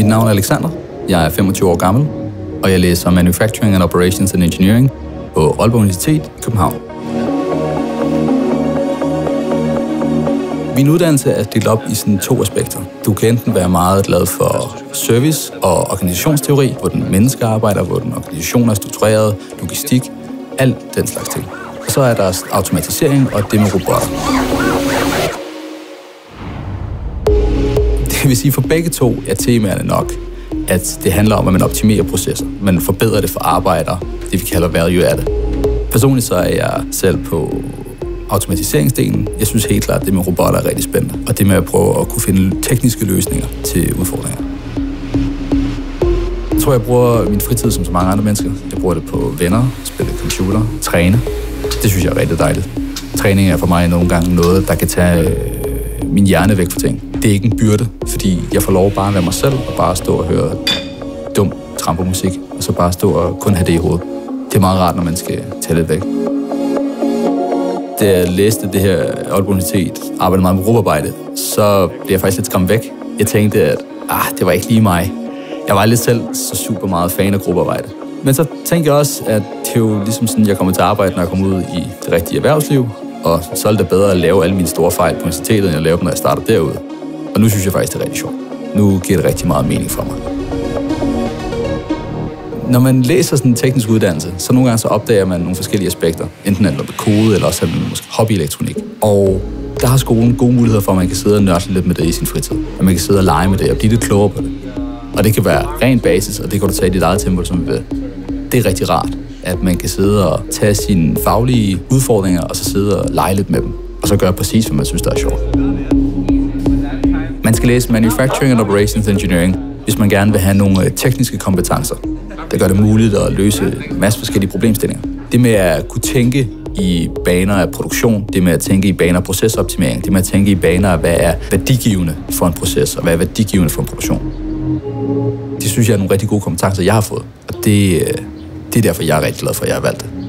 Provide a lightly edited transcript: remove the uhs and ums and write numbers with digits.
Mit navn er Alexander. Jeg er 25 år gammel, og jeg læser Manufacturing and Operations and Engineering på Aalborg Universitet i København. Min uddannelse er delt op i sådan 2 aspekter. Du kan enten være meget glad for service og organisationsteori, hvor den menneske arbejder, hvor den organisation er struktureret, logistik, alt den slags ting. Og så er der automatisering og det med robotter. Det vil sige, for begge 2 er temaerne nok, at det handler om, at man optimerer processer. Man forbedrer det for arbejdere, det vi kalder value added. Personligt så er jeg selv på automatiseringsdelen. Jeg synes helt klart, at det med robotter er rigtig spændende. Og det med at prøve at kunne finde tekniske løsninger til udfordringer. Jeg tror, jeg bruger min fritid som så mange andre mennesker. Jeg bruger det på venner, spille computer, træne. Det synes jeg er rigtig dejligt. Træning er for mig nogle gange noget, der kan tage min hjerne væk fra ting. Det er ikke en byrde, fordi jeg får lov bare at være mig selv og bare stå og høre dum trampermusik, og så bare stå og kun have det i hovedet. Det er meget rart, når man skal tage det væk. Da jeg læste det her Aalborg Universitet, arbejdede meget med gruppearbejde, så blev jeg faktisk lidt skræmt væk. Jeg tænkte, at det var ikke lige mig. Jeg var lidt selv så super meget fan af gruppearbejde. Men så tænkte jeg også, at det er jo ligesom sådan, jeg kommer til at arbejde, når jeg kommer ud i det rigtige erhvervsliv, og så er det bedre at lave alle mine store fejl på universitetet, end at lave dem, når jeg starter derude. Og nu synes jeg faktisk, det er rigtig sjovt. Nu giver det rigtig meget mening for mig. Når man læser sådan en teknisk uddannelse, så nogle gange så opdager man nogle forskellige aspekter. Enten er det kode, eller også er det måske hobbyelektronik. Og der har skolen gode muligheder for, at man kan sidde og nørde lidt med det i sin fritid. At man kan sidde og lege med det og blive lidt klogere på det. Og det kan være ren basis, og det kan du tage i dit eget tempo, som du vil. Det er rigtig rart, at man kan sidde og tage sine faglige udfordringer, og så sidde og lege lidt med dem. Og så gøre præcis, hvad man synes, der er sjovt. Man skal læse Manufacturing and Operations Engineering, hvis man gerne vil have nogle tekniske kompetencer, der gør det muligt at løse en masse forskellige problemstillinger. Det med at kunne tænke i baner af produktion, det med at tænke i baner af procesoptimering, det med at tænke i baner af, hvad er værdigivende for en proces, og hvad er værdigivende for en produktion. Det synes jeg er nogle rigtig gode kompetencer, jeg har fået, og det er derfor, jeg er rigtig glad for, at jeg har valgt det.